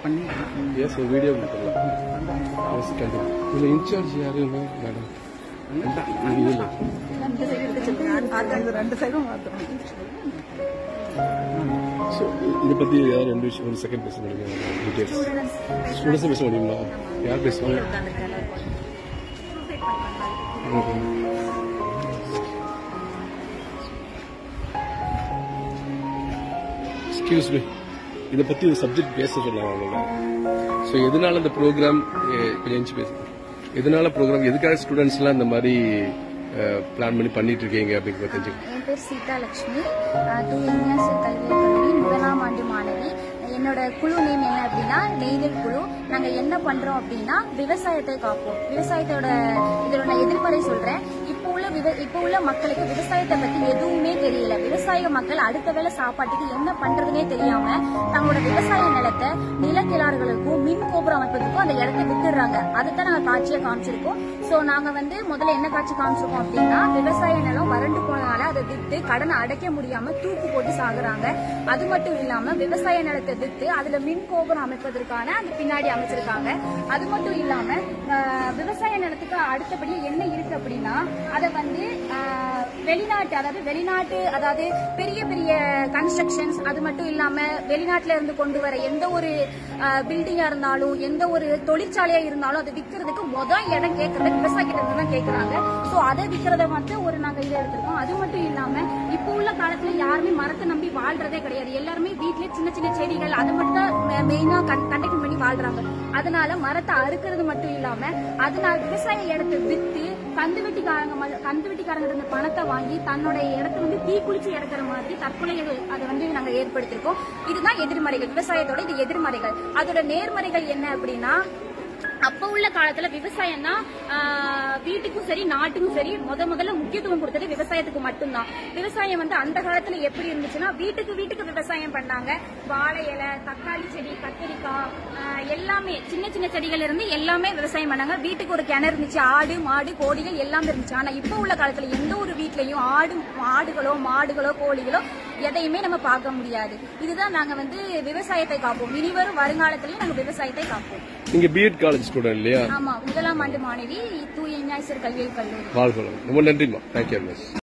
பண்ணி S video கொடுத்துடலாம். S கண்டிப்பாக. இதில் இன்சார்ஜ் யாருங்க மேடம்? ரெண்டு சைடும் மாற்றணும். ஸோ இதை பற்றி ஏதாவது ரெண்டு விஷயம் ஒரு செகண்ட் பேச முடியுமா? டீட்டெயில்ஸ் ஸ்டூடெண்ட்ஸும் பேச முடியுங்களா? யார் பேசுவாங்க? எக்ஸ்கியூஸ் மீ, இதை பற்றி ஒரு சப்ஜெக்ட் பேச சொன்னாங்க அவங்கள. ஸோ எதனால இந்த ப்ரோக்ராம் கொஞ்சம் பேசுங்க. எதனால ப்ரோக்ராம், எதுக்காக ஸ்டூடெண்ட்ஸ்லாம் இந்த மாதிரி பிளான் பண்ணி பண்ணிட்டு இருக்கீங்க அப்படின்னு தெரிஞ்சுக்கணும். என் பேர் சீதா லட்சுமி, தூயஞான கல்வியியல் கல்லூரி முதலாம் ஆண்டு மாணவி. என்னோட குழு நேம் என்ன அப்படின்னா நெய்தல் குழு. நாங்க என்ன பண்றோம் அப்படின்னா விவசாயத்தை காப்போம். விவசாயத்தோட இதோட எதிர்மறை சொல்றேன். இப்போ உள்ள மக்களுக்கு விவசாயத்தை பத்தி எதுவுமே தெரியல. விவசாய மக்கள் அடுத்த வேளை சாப்பாட்டுக்கு என்ன பண்றதுன்னே தெரியாம தங்களோட விவசாய நிலத்தை நிலக்கிழார்களுக்கும் மின் கோபுரம் அமைப்பதற்கும் அந்த இடத்தை விட்டுடுறாங்க. அதைத்தான் நாங்க காட்சியா காமிச்சிருக்கோம். சோ நாங்க முதல்ல என்ன காட்சி காமிச்சிருக்கோம் அப்படின்னா விவசாய நிலம் வறண்டு போனதால அதை வித்து கடனை அடைக்க முடியாம தூக்கு போட்டு சாகுறாங்க. அது மட்டும் இல்லாம விவசாய நிலத்தை வித்து அதுல மின் கோபுரம் அமைப்பதற்கான அந்த பின்னாடி அமைச்சிருக்காங்க. அது மட்டும் இல்லாம விவசாய நிலத்துக்கு அடுத்தபடி என்ன இருக்கு அப்படின்னா அதை வெளிநாட்டு அதாவது பெரிய பெரிய கன்ஸ்ட்ரக்ஷன்ஸ், அது மட்டும் இல்லாம வெளிநாட்டுல இருந்து கொண்டு வர எந்த ஒரு பில்டிங்கா இருந்தாலும் எந்த ஒரு தொழிற்சாலையா இருந்தாலும் அதை விற்கிறதுக்கு இடம் கேட்கறது விவசாயிகிட்ட இருந்து தான் கேட்கறாங்க. சோ அதை விற்கிறத நாங்க இதை எடுத்திருக்கோம். அது மட்டும் இல்லாம இப்போ உள்ள காலத்துல யாருமே மரத்தை நம்பி வாழ்றதே கிடையாது. எல்லாருமே வீட்லயே சின்ன சின்ன செடிகள் அதை மட்டும் தான் மெயினா கண்டெக்ட் பண்ணி வாழ்றாங்க. அதனால மரத்தை அறுக்கிறது மட்டும் இல்லாம அதனால விவசாய இடத்தை வித்து கந்து வெட்டிக்காரங்க இருந்த பணத்தை வாங்கி தன்னோட இடத்த தீ குளிச்சு இறக்குற மாதிரி தற்கொலைகள் அதை நாங்க ஏற்படுத்திருக்கோம். இதுதான் எதிர்மறைகள். விவசாயத்தோட இது எதிர்மறைகள். அதோட நேர்மறைகள் என்ன அப்படின்னா அப்ப உள்ள காலத்துல விவசாயம் தான் வீட்டுக்கும் சரி நாட்டுக்கும் சரி முதல்ல முக்கியத்துவம் கொடுத்தது விவசாயத்துக்கு மட்டும்தான். விவசாயம் அந்த காலத்துல எப்படி இருந்துச்சுன்னா வீட்டுக்கு விவசாயம் பண்ணாங்க. வாழை இலை, தக்காளி செடி, கத்திரிக்காய் எல்லாமே சின்ன சின்ன செடிகள் இருந்து எல்லாமே விவசாயம் பண்ணாங்க. வீட்டுக்கு ஒரு கிணறு இருந்துச்சு. ஆடு மாடு கோழிகள் எல்லாமே இருந்துச்சு. ஆனா இப்ப உள்ள காலத்துல எந்த ஒரு வீட்லயும் ஆடுகளோ மாடுகளோ கோழிகளோ எதையுமே நம்ம பார்க்க முடியாது. இதுதான் நாங்க விவசாயத்தை காப்போம். இனிவரும் வருங்காலத்திலயும் நாங்க விவசாயத்தை காப்போம். நீங்க பிஎட் காலேஜ் ஸ்டூடெண்ட் இல்லையா? ஆமா, முதலாம் ஆண்டு மாணவி, தூயஞான கல்வியியல் கல்லூரி. வாழ்க. ரொம்ப நன்றிமா. தேங்க்யூ.